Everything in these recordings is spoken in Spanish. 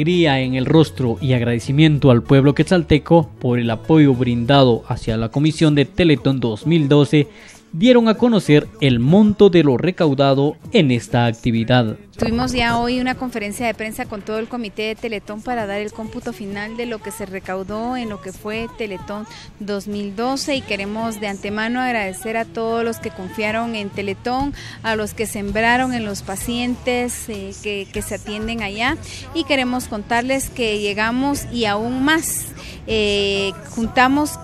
alegría en el rostro y agradecimiento al pueblo quetzalteco por el apoyo brindado hacia la Comisión de Teletón 2012, dieron a conocer el monto de lo recaudado en esta actividad. Tuvimos ya hoy una conferencia de prensa con todo el comité de Teletón para dar el cómputo final de lo que se recaudó en lo que fue Teletón 2012, y queremos de antemano agradecer a todos los que confiaron en Teletón, a los que sembraron en los pacientes que se atienden allá, y queremos contarles que llegamos y aún más. Juntamos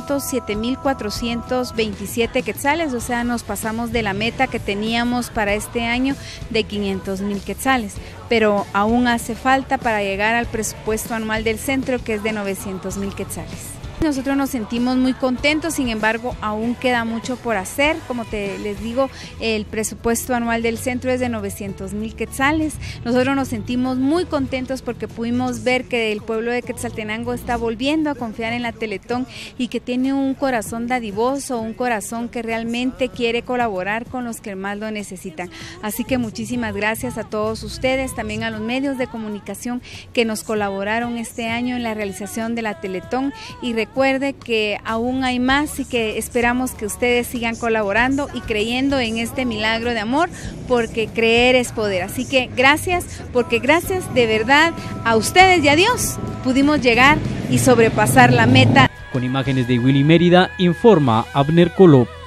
507,427 quetzales, o sea, nos pasamos de la meta que teníamos para este año de 500,000 quetzales, pero aún hace falta para llegar al presupuesto anual del centro, que es de 900,000 quetzales. Nosotros nos sentimos muy contentos, sin embargo, aún queda mucho por hacer. Como les digo, el presupuesto anual del centro es de 900,000 quetzales. Nosotros nos sentimos muy contentos porque pudimos ver que el pueblo de Quetzaltenango está volviendo a confiar en la Teletón y que tiene un corazón dadivoso, un corazón que realmente quiere colaborar con los que más lo necesitan. Así que muchísimas gracias a todos ustedes, también a los medios de comunicación que nos colaboraron este año en la realización de la Teletón, y recuerde que aún hay más y que esperamos que ustedes sigan colaborando y creyendo en este milagro de amor, porque creer es poder. Así que gracias, porque gracias de verdad a ustedes y a Dios pudimos llegar y sobrepasar la meta. Con imágenes de Willy Mérida, informa Abner Coló.